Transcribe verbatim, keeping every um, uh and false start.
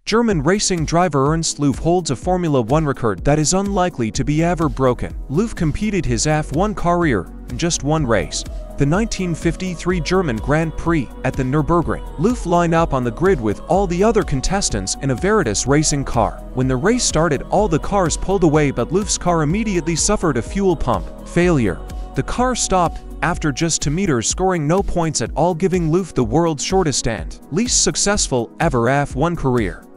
German racing driver Ernst Loof holds a Formula One record that is unlikely to be ever broken. Loof competed his F one career in just one race, the nineteen fifty-three German Grand Prix at the Nürburgring. Loof lined up on the grid with all the other contestants in a Veritas racing car. When the race started, all the cars pulled away, but Loof's car immediately suffered a fuel pump failure. The car stopped after just two meters, scoring no points at all, giving Loof the world's shortest and least successful ever F one career.